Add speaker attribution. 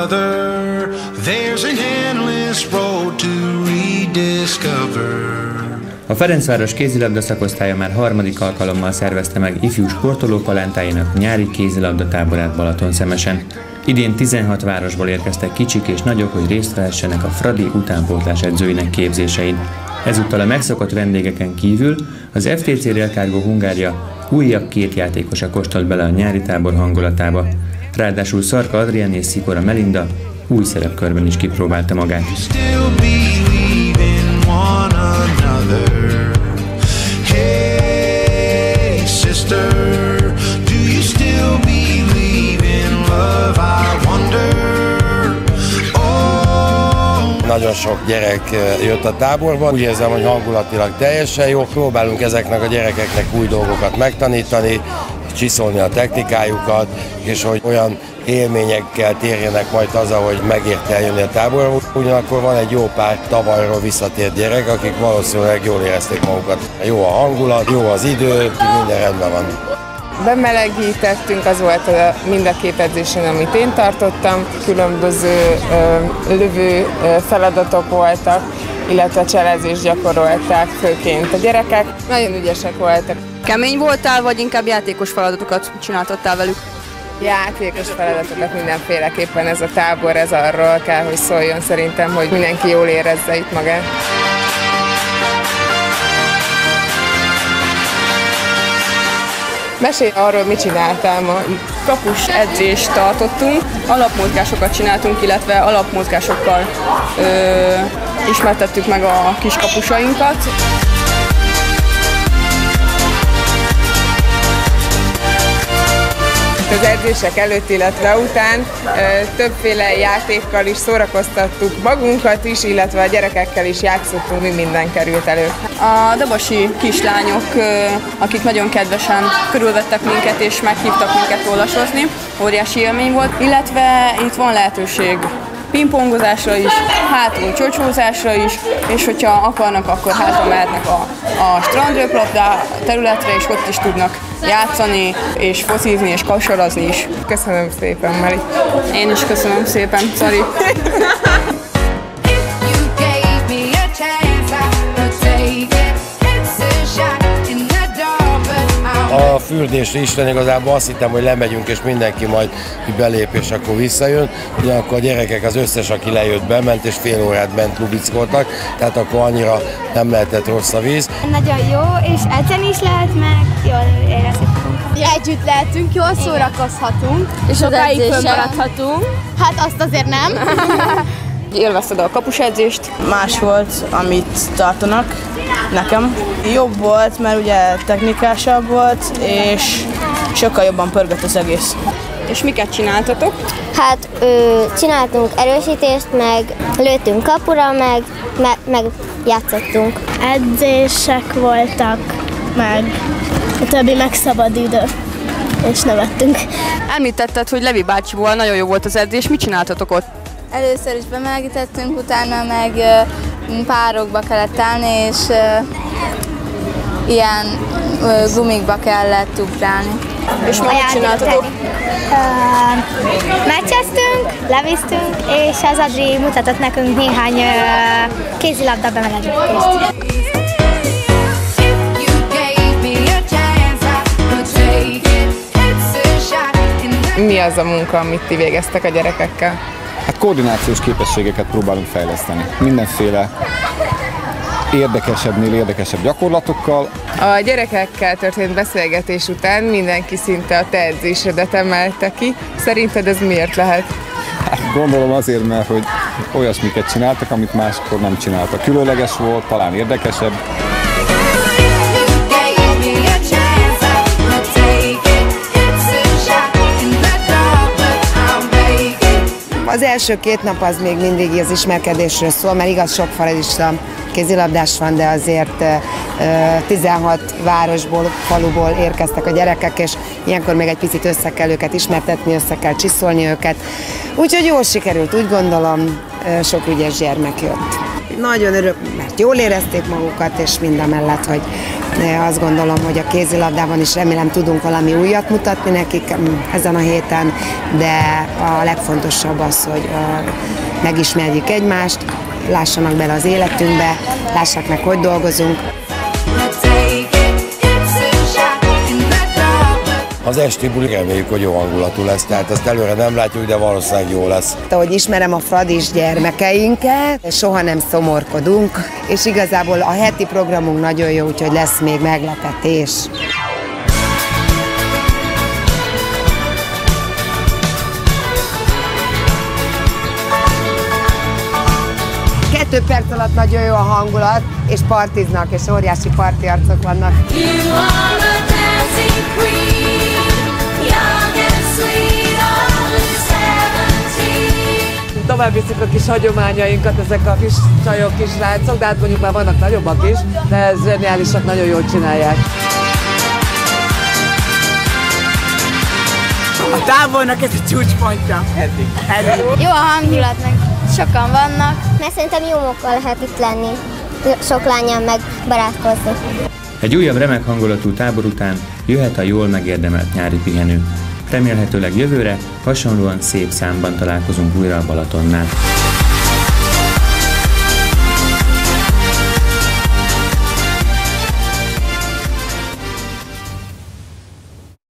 Speaker 1: another. There's an endless road to rediscover.
Speaker 2: A Ferencváros kézilabda szakosztálya már harmadik alkalommal szervezte meg ifjú sportoló palántáinak nyári kézilabda táborát Balatonszemesen. Idén 16 városból érkeztek kicsik és nagyok, hogy részt vehessenek a Fradi utánpótlás edzőinek képzésein. Ezúttal a megszokott vendégeken kívül az FTC Rail Cargo Hungária újabb 2 játékosa kóstolt bele a nyári tábor hangulatába. Ráadásul Szarka Adrián és Szikora Melinda új szerepkörben is kipróbálta magát.
Speaker 3: Nagyon sok gyerek jött a táborba, úgy érzem, hogy hangulatilag teljesen jó. Próbálunk ezeknek a gyerekeknek új dolgokat megtanítani, csiszolni a technikájukat, és hogy olyan élményekkel térjenek majd haza, hogy megérte eljönni a táborba. Ugyanakkor van egy jó pár tavalyról visszatért gyerek, akik valószínűleg jól érezték magukat. Jó a hangulat, jó az idő, minden rendben van.
Speaker 4: Bemelegítettünk, az volt mind a 2 edzésen, amit én tartottam. Különböző lövő feladatok voltak, illetve cselezést gyakorolták főként a gyerekek. Nagyon ügyesek voltak.
Speaker 5: Kemény voltál, vagy inkább játékos feladatokat csináltattál velük?
Speaker 4: Játékos feladatokat mindenféleképpen, ez a tábor, ez arról kell, hogy szóljon szerintem, hogy mindenki jól érezze itt magát. Mesélj arról, mit csináltál ma?
Speaker 5: Kapus edzést tartottunk, alapmozgásokat csináltunk, illetve alapmozgásokkal ismertettük meg a kis kapusainkat.
Speaker 4: Az edzések előtt, illetve után többféle játékkal is szórakoztattuk magunkat is, illetve a gyerekekkel is játszottunk, mi minden került elő.
Speaker 5: A dabasi kislányok, akik nagyon kedvesen körülvettek minket és meghívtak minket tollasozni, óriási élmény volt, illetve itt van lehetőség pingpongozásra is, hátul csocsózásra is, és hogyha akarnak, akkor hátra mehetnek a strandröplabda területre, és ott is tudnak játszani, és focizni, és kosarazni is.
Speaker 4: Köszönöm szépen, Mari.
Speaker 5: Én is köszönöm szépen, Szari.
Speaker 3: A fürdésre Isten igazából azt hittem, hogy lemegyünk, és mindenki majd belép, és akkor visszajön. Ugyanakkor a gyerekek az összes, aki lejött, bement, és fél órát bent lubickoltak, tehát akkor annyira nem lehetett rossz a víz.
Speaker 6: Nagyon jó, és edzeni is lehet meg, jól érezzük magunkat. Együtt lehetünk, jól szórakozhatunk, és sokáig fönnmaradhatunk. Hát azt azért nem.
Speaker 5: Élvezted a kapusedzést?
Speaker 7: Más volt, amit tartanak nekem. Jobb volt, mert ugye technikásabb volt, és sokkal jobban pörgött az egész.
Speaker 5: És miket csináltatok?
Speaker 6: Hát csináltunk erősítést, meg lőttünk kapura, meg játszottunk. Edzések voltak, meg a többi meg szabad idő, és nevettünk.
Speaker 5: Említetted, hogy Levi bácsival nagyon jó volt az edzés, mit csináltatok ott?
Speaker 8: Először is bemelegítettünk, utána meg párokba kellett állni, és ilyen gumikba kellett ugrálni.
Speaker 5: És ma mit csináltatok?
Speaker 6: Meccseztünk, levíztünk, és az Adri mutatott nekünk néhány kézilabda bemelegítést.
Speaker 4: Mi az a munka, amit ti végeztek a gyerekekkel?
Speaker 9: Hát koordinációs képességeket próbálunk fejleszteni. Mindenféle érdekesebbnél érdekesebb gyakorlatokkal.
Speaker 4: A gyerekekkel történt beszélgetés után mindenki szinte a te edzésedet emelte ki. Szerinted ez miért lehet?
Speaker 9: Hát gondolom azért, mert hogy olyasmiket csináltak, amit máskor nem csináltak. Különleges volt, talán érdekesebb.
Speaker 10: Az első 2 nap az még mindig az ismerkedésről szól, mert igaz, sok faradista kézilabdás van, de azért 16 városból, faluból érkeztek a gyerekek, és ilyenkor még egy picit össze kell őket ismertetni, össze kell csiszolni őket. Úgyhogy jól sikerült, úgy gondolom, sok ügyes gyermek jött. Nagyon örülök, mert jól érezték magukat, és mindamellett, hogy azt gondolom, hogy a kézilabdában is remélem tudunk valami újat mutatni nekik ezen a héten, de a legfontosabb az, hogy megismerjük egymást, lássanak bele az életünkbe, lássák meg, hogy dolgozunk.
Speaker 3: Az esti buli reméljük, hogy jó hangulatú lesz, tehát ezt előre nem látjuk, de valószínűleg jó lesz.
Speaker 10: Ahogy ismerem a Fradis gyermekeinket, soha nem szomorkodunk, és igazából a heti programunk nagyon jó, úgyhogy lesz még meglepetés. Kettő perc alatt nagyon jó a hangulat, és partiznak, és óriási parti arcok vannak.
Speaker 11: Tovább viszik a kis hagyományainkat, ezek a kis csajok, kis láncok, de hát mondjuk már vannak nagyobbak is, de ez zseniálisak, nagyon jól csinálják.
Speaker 7: A tábornak ez a csúcspontja.
Speaker 6: Jó a hangulat, meg sokan vannak. Mert szerintem jó mókkal lehet itt lenni, sok lánnyal meg barátkozni.
Speaker 2: Egy újabb remek hangulatú tábor után jöhet a jól megérdemelt nyári pihenő. Remélhetőleg jövőre hasonlóan szép számban találkozunk újra a Balatonnál.